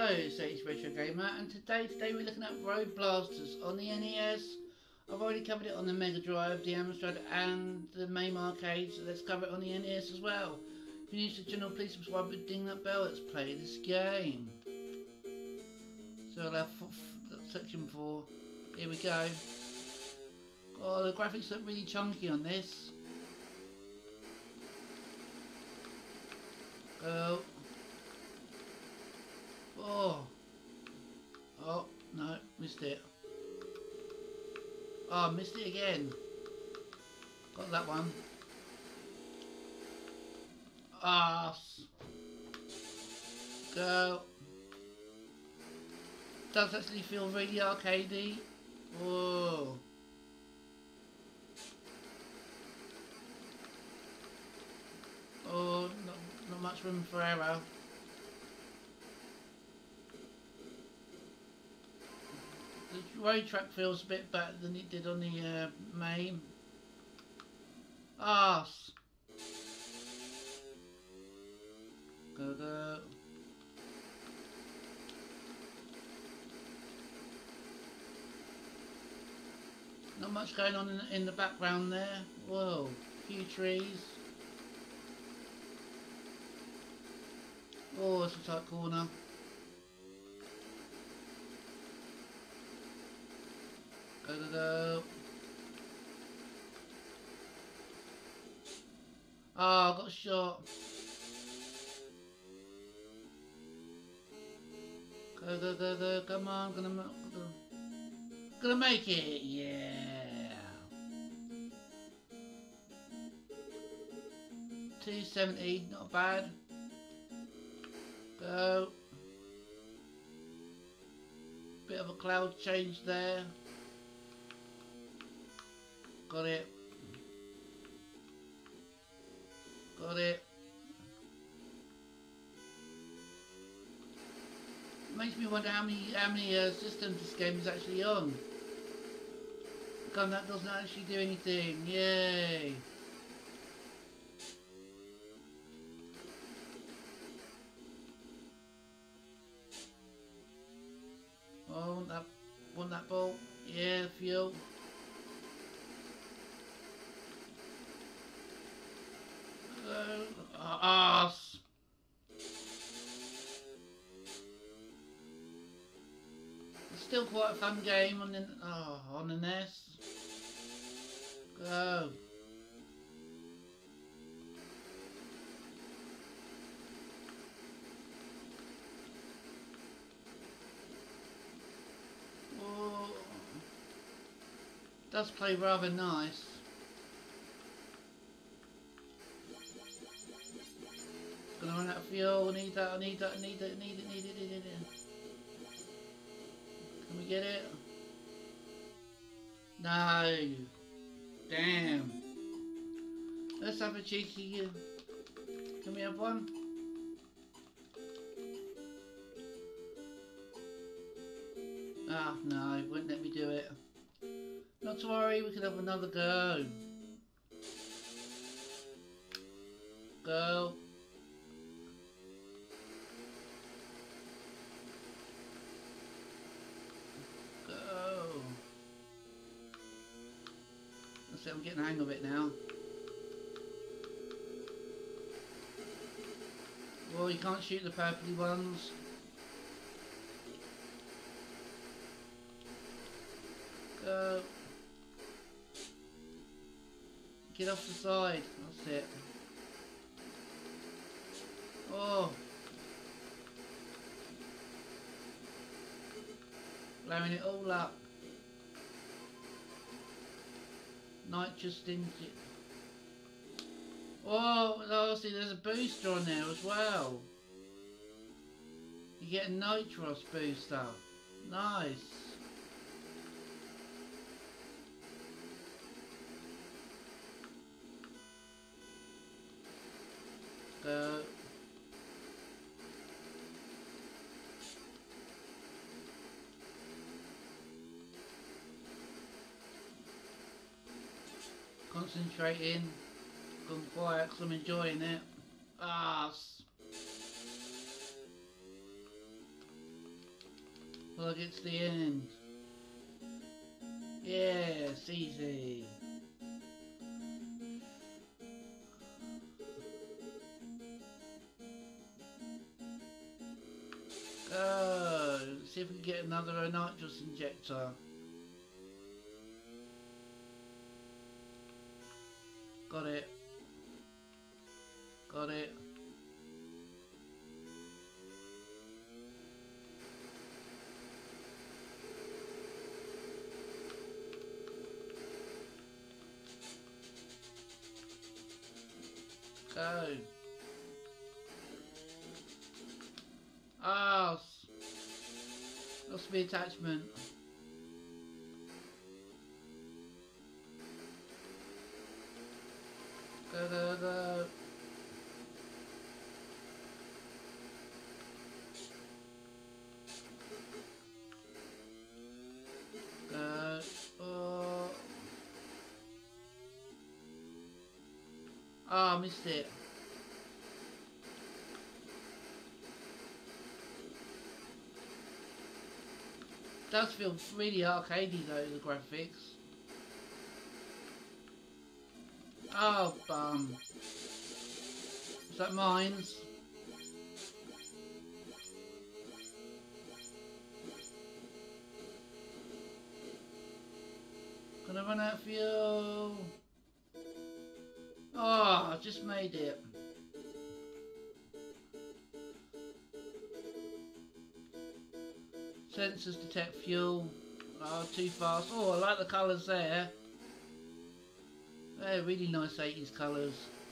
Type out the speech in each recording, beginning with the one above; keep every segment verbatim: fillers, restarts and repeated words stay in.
it's H Retro Gamer, and today today we're looking at Road Blasters on the N E S. I've already covered it on the Mega Drive, the Amstrad, and the MAME arcade, so let's cover it on the N E S as well. If you're new to the channel, please subscribe and ding that bell. Let's play this game. So I'll have section four. Here we go. Oh, the graphics look really chunky on this. Go. Oh. Oh, no, missed it. Oh, missed it again. Got that one. Ah. Go. Does actually feel really arcadey. Whoa. Oh, not, not much room for error. The road track feels a bit better than it did on the uh, MAME. Arse. Go go. Not much going on in, in the background there. Whoa, a few trees. Oh, it's a tight corner. Go, go, go. Oh, I got shot. Go, go, go, go. Come on, gonna, gonna, gonna make it. Yeah. two seventy, not bad. Go. Bit of a cloud change there. Got it. Got it. Makes me wonder how many how many uh, systems this game is actually on. God, that doesn't actually do anything. Yay! Oh, want that, want that ball? Yeah, fuel. Uh, arse. It's still quite a fun game on the oh, on the N E S. Go. Oh, does play rather nice. Gonna run out of fuel. I need that. I need that. I need that. I need it. Need it. Need it. Need it. Can we get it? No. Damn. Let's have a cheeky. Uh, can we have one? Ah, no. It wouldn't let me do it. Not to worry. We can have another go. Go. I'm getting the hang of it now. Well, you can't shoot the purpley ones. Go. Get off the side. That's it. Oh. Blowing it all up. Nitrous into it. Oh, oh, see, there's a booster on there as well. You get a nitrous booster. Nice. Go. Concentrating, gone quiet because I'm enjoying it. Ah, Till I get to the end. Yes, easy. Go. See if we can get another nitrous injector. Got it. Got it. Go. Ah, oh, lost my attachment. Go, go, go. Go. Oh. Ah, oh, missed it. Does feel really arcadey though, the graphics. Oh, bum. Is that mines? Gonna run out of fuel. Oh, I just made it. Sensors detect fuel. Oh, too fast. Oh, I like the colours there. They're really nice eighties colours.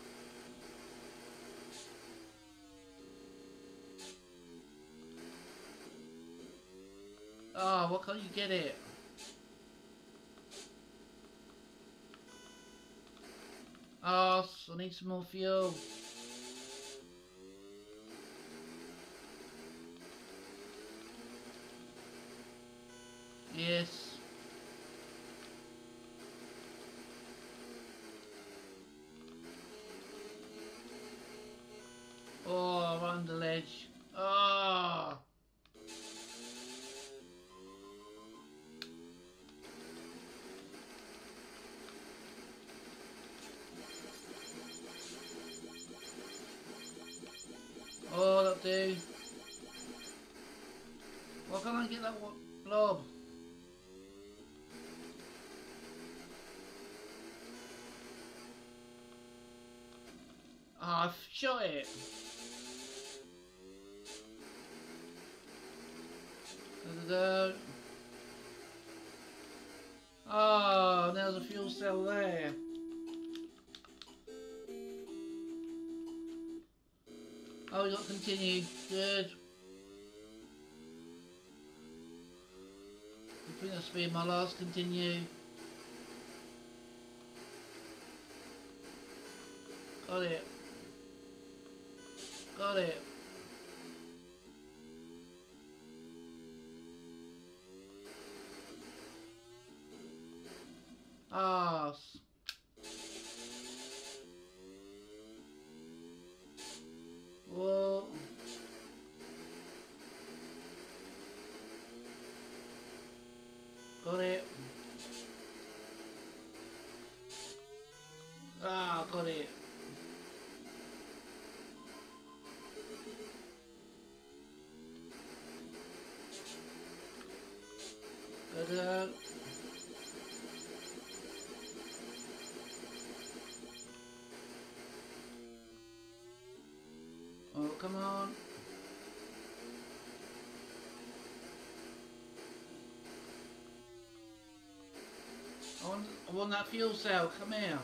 Oh, why can't you get it? Oh, I need some more fuel. Yes. Oh, I'm on the ledge. Oh. Oh, that'll do. Why can't I get that one blob? Oh, I've shot it. Da, da, da. Oh, there's a fuel cell there. Oh, we got to continue. Good. I think that's been my last continue. Got it. Got it. Ah. Whoa. Got it. Ah, got it. Got it. Oh, come on. I want, I want that fuel cell. Come here.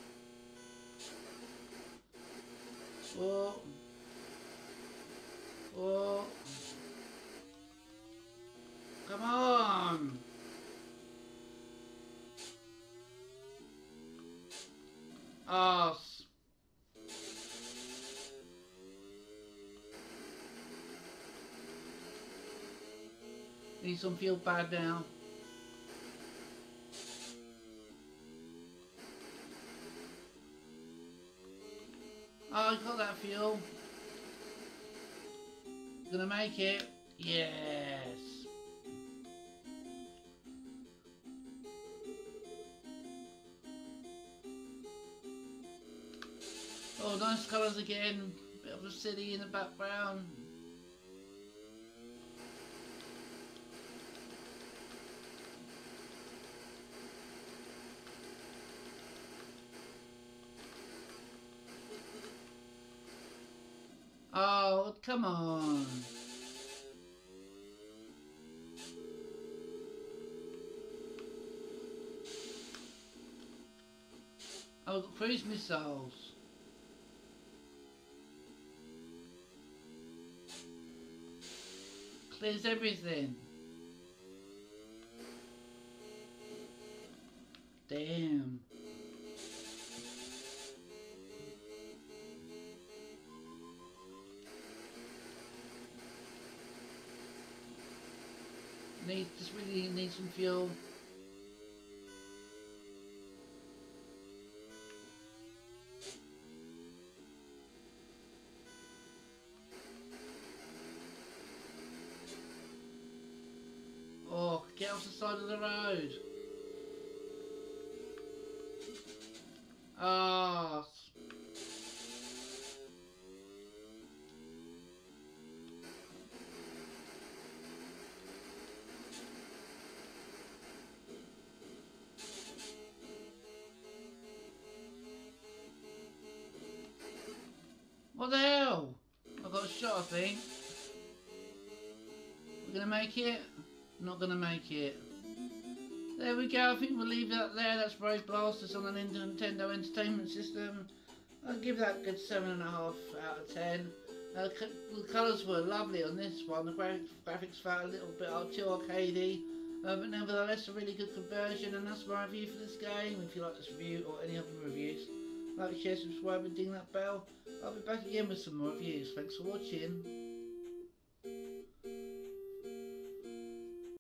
Whoa. Whoa. Come on. Oh. Need some fuel pad now. Oh, I got that fuel. Gonna make it. Yes. Oh, nice colours again. Bit of a city in the background. Oh, come on. Oh, I've got cruise missiles. Clears everything. Damn. Need, just really need some fuel. Oh, get off the side of the road. Ah. Oh. What the hell? I got a shot, I think. We're gonna make it? Not gonna make it. There we go, I think we'll leave that there. That's Road Blasters on the Nintendo Entertainment System. I'll give that a good seven point five out of ten. Uh, the colours were lovely on this one. The graphics, graphics felt a little bit too arcadey. Uh, but nevertheless a really good conversion, and that's my review for this game. If you like this review or any other reviews, like, share, subscribe and ding that bell. I'll be back again with some more reviews. Thanks for watching.